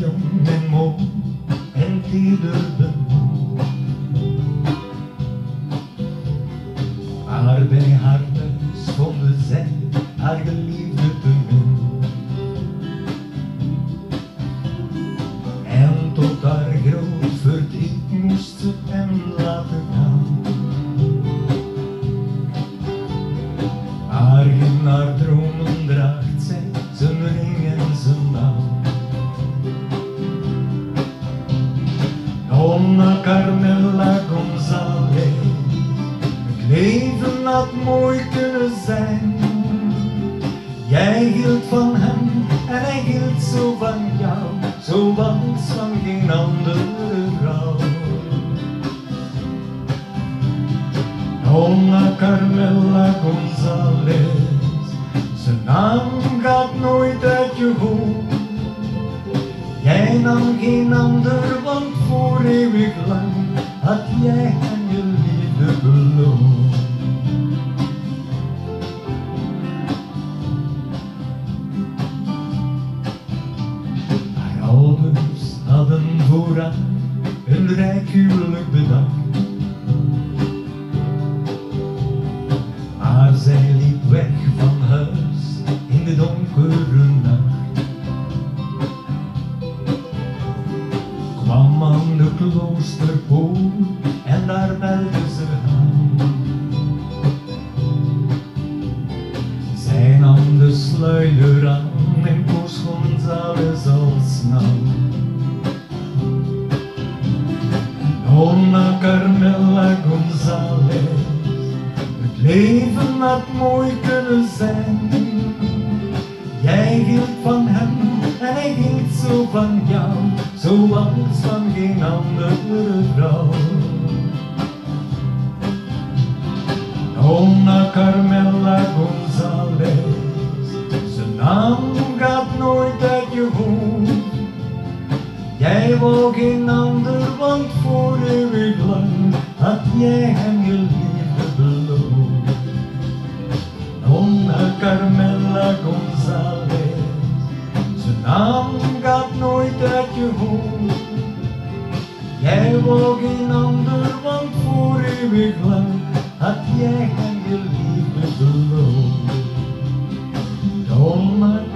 jong en mooi en teder. Maar bij haar thuis vonden zij haar geliefde te min. En tot haar groot verdriet moest ze hem laten gaan. Maar in haar dromen draagt zij zijn ring en zijn naam. Donna Carmela González, het leven had mooi kunnen zijn. Jij hield van hem en hij hield zo van jou, zoals van geen andere vrouw. Donna Carmela González, zijn naam gaat nooit uit je hoofd. Jij nam geen ander, want voor eeuwig lang had jij hem je liefde beloofd. Haar ouders hadden voor haar een rijk huwelijk bedacht. Maar zij liep weg van huis in de donkere nacht. Kwam aan de kloosterpoort en daar meldde ze aan. Zij nam de sluier aan en koos González al snel. Donna Carmela González, het leven had mooi kunnen zijn. Jij hield van hem en hij hield zo van jou, zoals van geen andere vrouw. Donna Carmela González, zijn naam gaat nooit uit je hoofd. Jij wou geen ander, want voor eeuwig lang had jij hem je liefde beloofd. Donna Carmela González, zijn naam gaat nooit uit je hoofd. Jij wou geen ander, want voor eeuwig lang had jij hem je liefde beloofd. Donna